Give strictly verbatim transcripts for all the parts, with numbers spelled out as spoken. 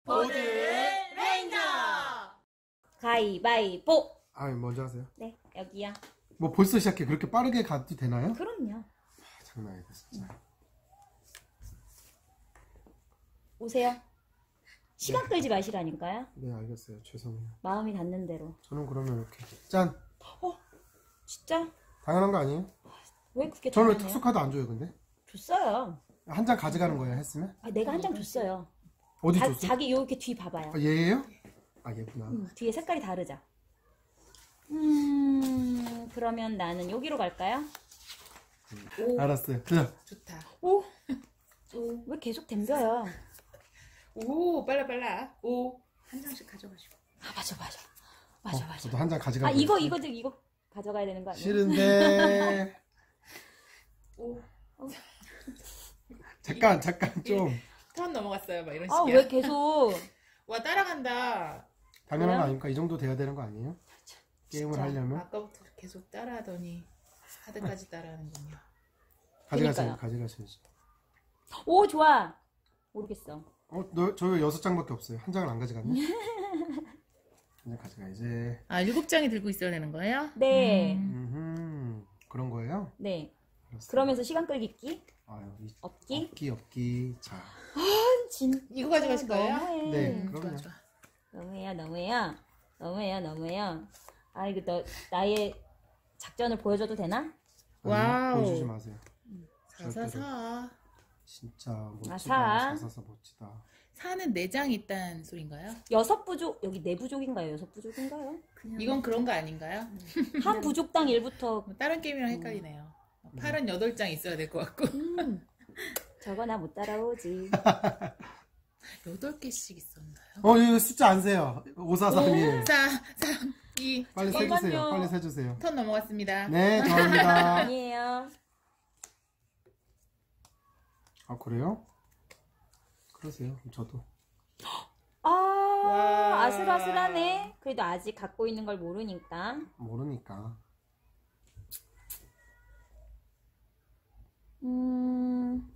보드레인저 가위바위보. 아, 먼저 하세요. 네, 여기요. 뭐 벌써 시작해? 그렇게 빠르게 가도 되나요? 그럼요. 아, 장난 아니다 진짜. 오세요. 시간 네. 끌지 마시라니까요. 네, 알겠어요. 죄송해요. 마음이 닿는 대로. 저는 그러면 이렇게 짠. 어? 진짜? 당연한 거 아니에요? 왜 그렇게 저는 왜 당연해요? 특수카드 안 줘요 근데? 줬어요. 한 장 가져가는 거예요 했으면? 아, 내가 한 장 줬어요. 어디 자, 줬어? 자기 요렇게 뒤 봐봐요. 아, 얘예요? 아, 얘구나. 음, 뒤에 색깔이 다르죠? 음, 그러면 나는 여기로 갈까요? 오. 알았어요. 자. 좋다. 오! 오, 왜 계속 덤벼요? 오, 빨라 빨라. 오, 한 장씩 가져가시고. 아, 맞아, 맞아. 맞아, 어, 맞아. 저도 한 장 가져가. 아, 이거, 이거, 이거 가져가야 되는 거 아니에요? 싫은데. 오. 잠깐, 잠깐 좀. 턴 넘어갔어요. 막 이런 아, 식이야. 왜 계속. 와, 따라간다. 당연한 왜요? 거 아닙니까? 이 정도 돼야 되는 거 아니에요? 게임을 진짜. 하려면 아까부터 계속 따라하더니 하드까지 따라하는군요. 가져가셔야죠. 그러니까요. 가져가셔야죠. 오, 좋아. 모르겠어. 어, 너, 저 여섯 장밖에 없어요. 한 장을 안 가져갔네. 한 장 가져가야지. 아, 일곱 장이 들고 있어야 되는 거예요? 네. 음, 그런 거예요? 네. 알았어요. 그러면서 시간 끌기 아유, 이, 없기? 없기, 없기. 자, 진 이거 가져가실 거예요? 너무해. 네. 음, 그럼요. 좋아, 좋아. 너무해요, 너무해요. 너무해요, 너무해요. 아, 이거 너, 나의 작전을 보여줘도 되나? 아니요, 와우. 보여주지 마세요. 사사사. 진짜 멋지다. 아, 사. 사사사 멋지다. 사는 네 장 있다는 소린가요? 여섯 부족, 여기 네 부족인가요? 여섯 부족인가요? 이건 그런 거 아닌가요? 한 부족당 일부터. 뭐 다른 게임이랑 헷갈리네요. 팔은 여덟 장 있어야 될 것 같고. 음, 저거 나 못 따라오지. 여덟 개씩 있었나요? 어, 이거 숫자 안 세요. 오사삼일. 사, 삼, 이. 빨리 잠깐만요. 세주세요. 빨리 세주세요. 턴 넘어갔습니다. 네, 저입니다. 아니에요. 아, 그래요? 그러세요. 그럼 저도. 아, 와. 아슬아슬하네. 그래도 아직 갖고 있는 걸 모르니까. 모르니까. 음.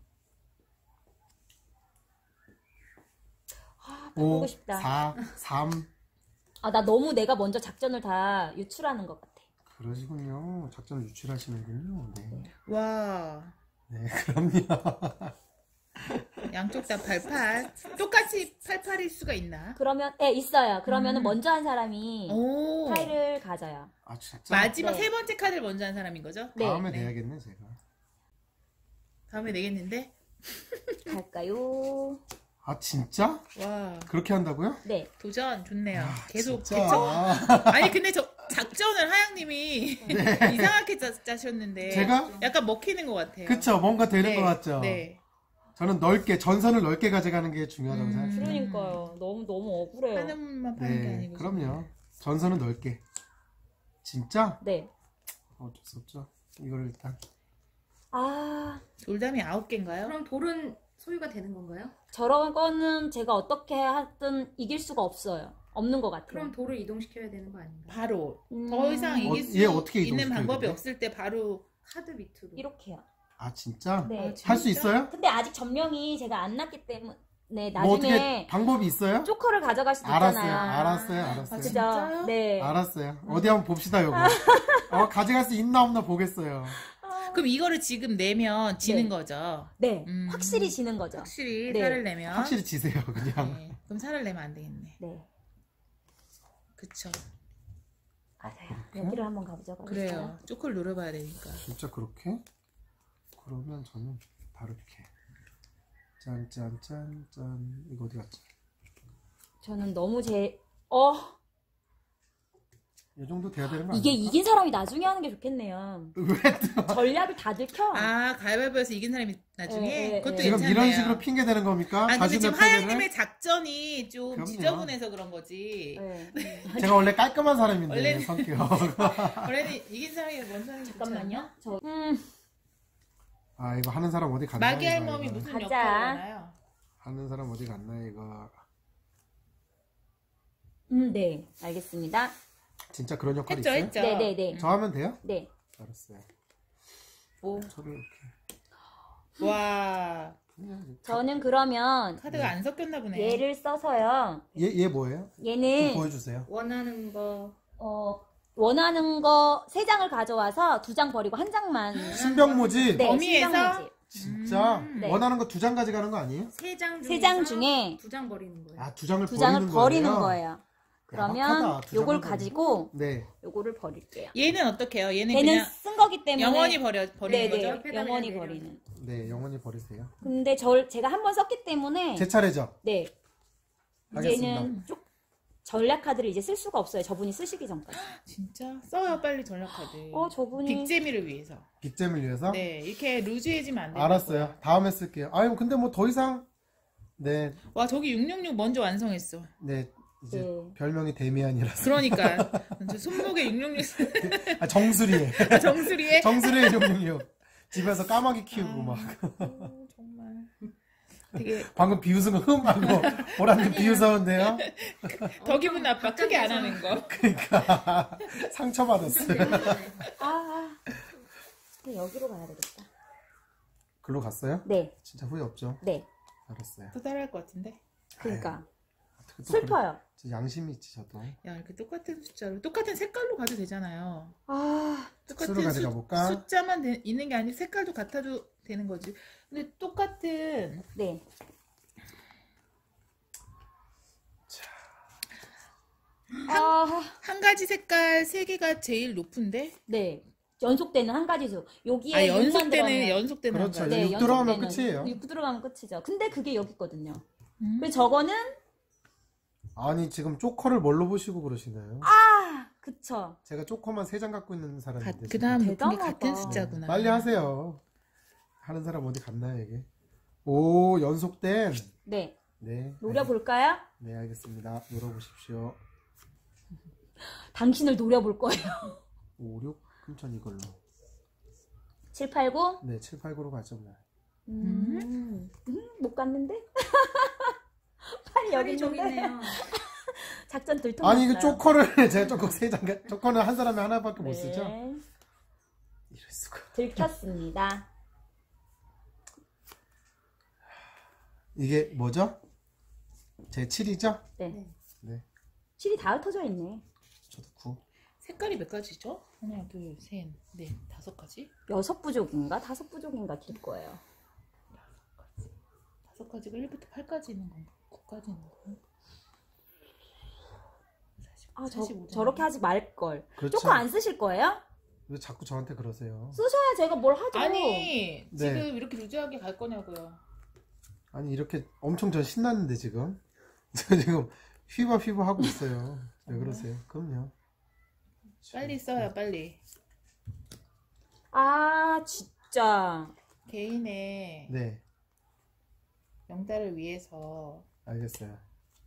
아, 바꾸고 오, 싶다. 사, 삼. 아, 나 너무 내가 먼저 작전을 다 유출하는 것 같아. 그러시군요. 작전을 유출하시는군요. 네. 와. 네, 그럼요. 양쪽 다 팔팔. 똑같이 팔팔일 수가 있나? 그러면, 예, 있어요. 그러면은 음. 먼저 한 사람이 오. 파일을 가져요. 아, 진짜? 마지막 네. 세 번째 카드를 먼저 한 사람인 거죠? 네. 다음에 네. 내야겠네, 제가. 다음에 내겠는데? 갈까요? 아, 진짜? 와. 그렇게 한다고요? 네. 도전 좋네요. 계속 진짜? 개척. 아니 근데 저 작전을 하양님이 이상하게 짜, 짜셨는데 제가? 약간 먹히는 것 같아요. 그쵸, 뭔가 되는 네, 것 같죠? 네. 저는 넓게, 전선을 넓게 가져가는 게 중요하다고 음. 생각해요. 그러니까요. 너무, 너무 억울해요. 하나만 파는 게 네, 아니고. 그럼요. 전선은 넓게. 진짜? 네. 어쩔 수 없죠. 이걸 일단. 아, 돌담이 아홉 개인가요? 그럼 돌은 소유가 되는 건가요? 저런 거는 제가 어떻게 하든 이길 수가 없어요. 없는 것 같아요. 그럼 돌을 이동시켜야 되는 거 아닌가요? 바로 음, 더 이상 이길 어, 수 얘 어떻게 있는 이동시켜야 방법이 돼요? 없을 때 바로 카드 밑으로. 이렇게요. 아, 진짜? 네. 아, 진짜? 할 수 있어요? 근데 아직 점령이 제가 안 났기 때문에 뭐 나중에 어떻게 방법이 있어요? 조커를 가져갈 수도 알았어요. 있잖아요. 알았어요. 아, 알았어요. 그죠? 진짜요? 네. 알았어요. 어디 한번 봅시다, 요거. 어, 가져갈 수 있나 없나 보겠어요. 그럼 이거를 지금 내면 지는 네. 거죠. 네. 음. 확실히 지는 거죠. 확실히 네. 살을 내면. 확실히 지세요, 그냥. 네. 그럼 살을 내면 안 되겠네. 네. 그쵸. 맞아요. 여기를 한번 가보자. 그래요. 쪼크를 노려봐야 되니까. 진짜 그렇게? 그러면 저는 다르게. 짠, 짠, 짠, 짠. 이거 어디 갔지? 저는 너무 제, 어, 이 정도 돼야 되는 거 이게 아닙니까? 이긴 사람이 나중에 하는 게 좋겠네요. 왜 또? 전략을 다 들켜. 아, 가위바위보에서 이긴 사람이 나중에? 네, 네, 그것도 네. 지금 괜찮네요. 이런 식으로 핑계 대는 겁니까? 아, 근데 자신의 지금 패배를? 하양님의 작전이 좀 그럼요. 지저분해서 그런 거지. 네. 제가 원래 깔끔한 사람인데, 원래는- 성격. 원래는 이긴 사람이 먼저 하는 게 잠깐만요. 저, 음, 아, 이거 하는 사람 어디 갔나? 마기 이거, 할멈이 이거. 무슨 가자. 역할을 하나요? 하는 사람 어디 갔나, 이거. 음, 네. 알겠습니다. 진짜 그런 역할이 했죠, 있어요? 했죠. 네네네. 저 하면 돼요? 네. 알았어요. 오. 저를 이렇게. 와. 그냥 저는 그러면 카드가 안 섞였나 보네. 얘를 써서요. 얘, 얘 뭐예요? 좀 얘는 보여주세요. 원하는 거 어, 원하는 거 세 장을 가져와서 두 장 버리고 한 장만. 신병 모집. 네, 범위에서? 신병 모집. 진짜 음. 네. 원하는 거 두 장 가져가는 거 아니에요? 세 장 중에 세 장 중에 두 장 버리는 거예요. 아, 두 장을 두 버리는 장을 버리는 거예요? 거예요. 그러면 야박하다, 두 요걸 장을 가지고 네. 요거를 버릴게요. 얘는 어떻게요? 얘는 걔는 그냥 쓴 거기 때문에 영원히 버려 버리는 네네, 거죠? 페달을 영원히 내려. 버리는. 네, 영원히 버리세요. 근데 저 제가 한 번 썼기 때문에 제 차례죠? 네 하겠습니다. 이제는 쭉 전략 카드를 이제 쓸 수가 없어요. 저분이 쓰시기 전까지. 진짜 써요 빨리 전략 카드. 어 저분이 빅재미를 위해서. 빅잼을 위해서? 네 이렇게 루즈해지면 안 돼요. 알았어요. 다음에 쓸게요. 아유, 근데 뭐 더 이상 네, 와 저기 육육육 먼저 완성했어. 네, 이제 네. 별명이 데미안이라서. 그러니까 저 손목에 육육육 아, 정수리에. 정수리에. 정수리에 육육육. 집에서 까마귀 키우고 막. 어, 정말 되게 방금 비웃은 거 흠 하고 보라님 비웃었는데요. 더 기분 나빠. 크게 안 하는 거. 그러니까 상처받았어요. 아 근데 여기로 가야 되겠다. 글로 갔어요? 네, 진짜 후회 없죠? 네. 알았어요. 또 따라할 것 같은데. 그러니까 어떻게 또 슬퍼요. 그래. 진짜 양심이 있지 저도. 야 이렇게 똑같은 숫자로 똑같은 색깔로 가도 되잖아요. 아 수로 가져가 볼까? 숫자만 되- 있는 게 아니고 색깔도 같아도 되는 거지. 근데 똑같은 네. 아, 한 가지 색깔 세 개가 제일 높은데. 네. 연속되는 한 가지 수. 여기에 아 육만 연속되는 들어가면- 연속되는 그렇죠. 한 가지. 육 들어가면 연속되는- 끝이에요. 육 들어가면 끝이죠. 근데 그게 여기 있거든요. 음. 그래서 저거는 아니 지금 쪼커를 뭘로 보시고 그러시나요? 아, 그쵸. 제가 쪼커만 세 장 갖고 있는 사람인데. 그 다음 높은 게 대단하다. 같은 숫자구나. 빨리 하세요. 하는 사람 어디 갔나요 이게? 오, 연속된. 네. 네. 노려볼까요? 네, 알겠습니다. 노려보십시오. 당신을 노려볼 거예요. 오, 육. 그럼 전 이걸로. 칠, 팔, 구. 네, 칠, 팔, 구로 가죠. 뭐. 음, 음, 못 갔는데? 팔이 여기 팔이 저기 있는데? 있네요. 작전 들통났어요. 아니 이거 쪼커를 제가 쪼커 세 장, 쪼커는 한 사람이 하나밖에 못 쓰죠? 네. 이럴 수가. 들켰습니다. 이게 뭐죠? 제 칠이죠? 네. 네. 칠이 다 흩어져 있네. 저도 구. 색깔이 몇 가지죠? 하나, 둘, 셋, 넷, 다섯 가지? 여섯 부족인가? 다섯 부족인가 길 거예요. 다섯 가지가 일부터 팔까지 있는 건가? 구까지 있는 건가? 아, 저, 사십오 장. 저렇게 하지 말걸. 그렇죠. 쪼커 안 쓰실 거예요? 왜 자꾸 저한테 그러세요? 쓰셔야 제가 뭘 하죠. 아니 네. 지금 이렇게 루즈하게 갈 거냐고요. 아니 이렇게 엄청 저 신났는데 지금 저 지금 휘바 휘바 하고 있어요. 왜 그러세요? 그럼요. 빨리 써요 빨리. 아, 진짜. 개인의 네, 명달을 위해서 알겠어요.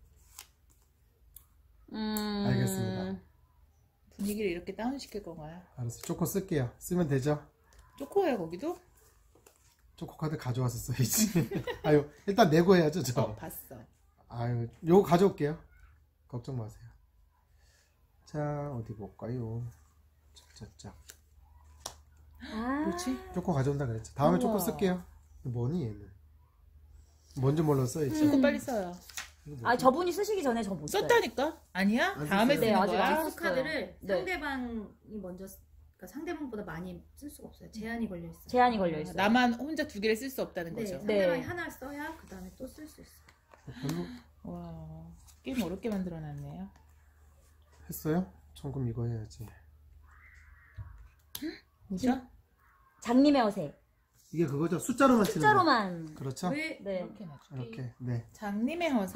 음. 알겠습니다. 분위기를 이렇게 다운시킬 건가요? 알았어요. 쪼코 쓸게요. 쓰면 되죠? 쪼코예요 거기도? 쪼코 카드 가져와서 써야지. 아유, 일단 내고 해야죠, 저. 어 봤어. 아유, 요거 가져올게요. 걱정 마세요. 자, 어디 볼까요? 짝짝짝. 아. 뭐지? 쪼코 가져온다 그랬죠. 다음에 쪼코 우와. 쓸게요. 뭐니 얘는? 뭔지 몰라 써야지. 쪼코 음. 빨리 써요. 이거 뭐지? 아, 저분이 쓰시기 전에 저 못 써요. 썼다니까? 아니야? 안 다음에 썼어요. 쓰는 네, 아직 거야? 안 수 썼어요. 카드를 네. 상대방이 먼저 쓰- 그러니까 상대방보다 많이 쓸 수가 없어요. 제한이 걸려 있어요. 제한이 걸려 있어요. 나만 혼자 두 개를 쓸 수 없다는 네, 거죠. 상대방이 네. 하나 써야 그 다음에 또 쓸 수 있어요. 별로 와 게임 어렵게 만들어놨네요. 했어요? 전 그럼 이거 해야지. 뭐죠? 장님의 어세. 이게 그거죠? 숫자로만 치는 거. 숫자로만. 그렇죠? 왜 네. 이렇게 놔줄게. 이렇게 네 장님의 허세.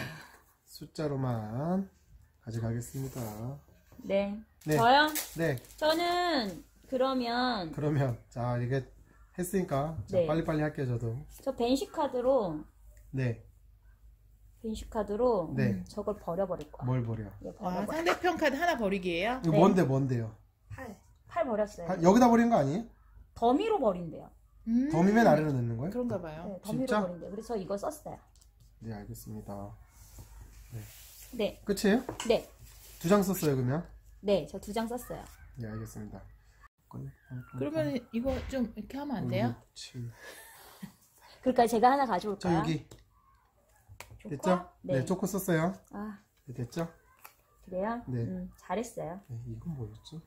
숫자로만 가져가겠습니다. 네. 네. 저요? 네, 저는 그러면 그러면 자 이게 했으니까 자, 네. 빨리빨리 할게요 저도. 저 벤시 카드로 네, 벤시 카드로 네. 저걸 버려버릴 거야. 뭘 버려? 이거 와 버려버려. 상대편 카드 하나 버리기예요? 이거 네. 뭔데 뭔데요? 팔. 팔 버렸어요. 아, 여기다 버린 거 아니에요? 더미로 버린대요. 음. 더미면 아래로 넣는 거예요? 그런가 봐요. 네, 더미로 진짜? 버린대요. 그래서 저 이거 썼어요. 네, 알겠습니다. 네. 끝이에요? 네. 두 장 썼어요 그러면? 네, 저 두 장 썼어요. 네, 알겠습니다. 그러면 이거 좀 이렇게 하면 안 돼요? 칠. 그러니까 제가 하나 저 가져올까요? 여기 조커? 됐죠? 네. 네. 초코 썼어요. 아, 네, 됐죠? 그래요? 네. 음, 잘했어요. 네, 이건 뭐였지?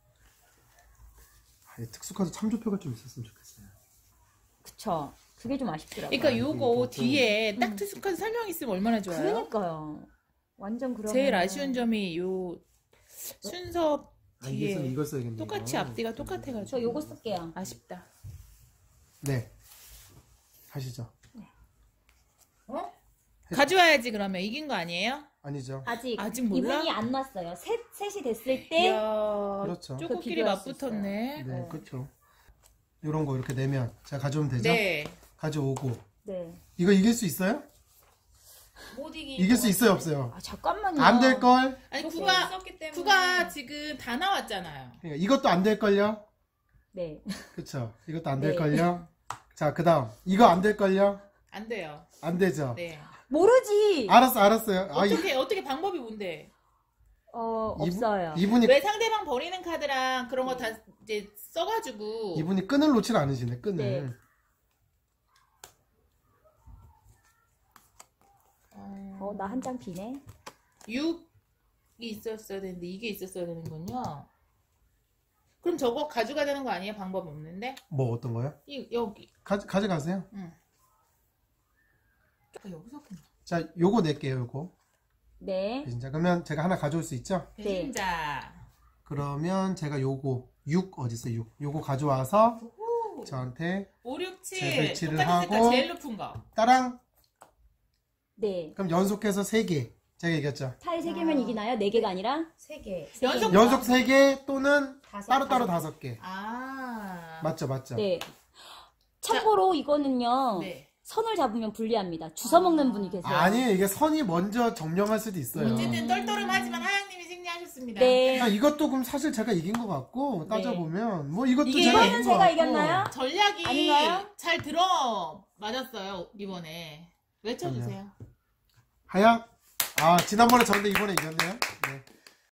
아, 이 특수카드 참조표가 좀 있었으면 좋겠어요. 그쵸. 그게 좀 아쉽더라고요. 그러니까 이거 요거 좀- 뒤에 딱 특수한 설명 있으면 얼마나 좋아요. 그러니까요. 완전 그러면 제일 아쉬운 점이 요 순서 아, 이게 써- 뒤에 이걸 써야겠네. 똑같이 이거. 앞뒤가 똑같아가지고 저 요거 쓸게요. 아쉽다. 네. 하시죠. 어? 가져와야지 그러면 이긴 거 아니에요? 아니죠. 아직 아직 몰라? 이분이 안 났어요. 셋 셋이 됐을 때 이야, 그렇죠. 쪼꼬끼리 그 비교할 수 맞붙었네. 네, 네. 그렇죠. 이런 거 이렇게 내면 제가 가져오면 되죠? 네. 가져오고 네. 이거 이길 수 있어요? 못 이기. 이길 수 있어요, 없어요? 아 잠깐만요. 안 될 걸. 아니 그거 구가 썼기 때문에. 구가 지금 다 나왔잖아요. 그러니까 이것도 안 될 걸요. 네. 그렇죠. 이것도 안 될 네. 걸요. 자, 그다음 이거 안 될 걸요. 안 돼요. 안 되죠. 네. 모르지. 알았어, 알았어요. 아, 이, 어떻게 어떻게 방법이 뭔데? 어 이분- 없어요. 이분이 왜 상대방 버리는 카드랑 그런 거 다 이제 써가지고 이분이 끈을 놓질 않으시네. 끈을. 네. 어 나 한 장 비네. 육이 있었어야 되는데 이게 있었어야 되는군요. 그럼 저거 가져가자는 거 아니에요? 방법 없는데? 뭐 어떤 거요? 이 여기. 가, 가져가세요. 응. 아, 여기서 그냥. 자, 요거 낼게요. 요거. 네. 배신자. 그러면 제가 하나 가져올 수 있죠? 배신자. 그러면 제가 요거 육 어디 있어? 육. 요거 가져와서 오. 저한테 오, 육, 칠. 재배치를 똑같은 색깔 하고. 제일 높은 거. 따랑. 네. 그럼 연속해서 세 개. 제가 이겼죠. 타일 세 개면 아. 이기나요? 네 개가 아니라? 세 개. 연속 연속 세 개 또는 다섯. 따로따로 다섯 개. 아. 맞죠, 맞죠? 네. 참고로 이거는요. 네. 선을 잡으면 불리합니다. 주워 먹는 아. 분이 계세요. 아니에요. 이게 선이 먼저 점령할 수도 있어요. 어쨌든 떨떠름하지만 하양님이 승리하셨습니다. 네. 아, 이것도 그럼 사실 제가 이긴 것 같고 따져보면 뭐 이것도 이게- 제가 이거는 이긴 것 제가 같고. 이겼나요? 전략이 아닌가요? 잘 들어 맞았어요 이번에. 외쳐주세요. 하양? 아, 지난번에 졌는데 이번에 이겼네요.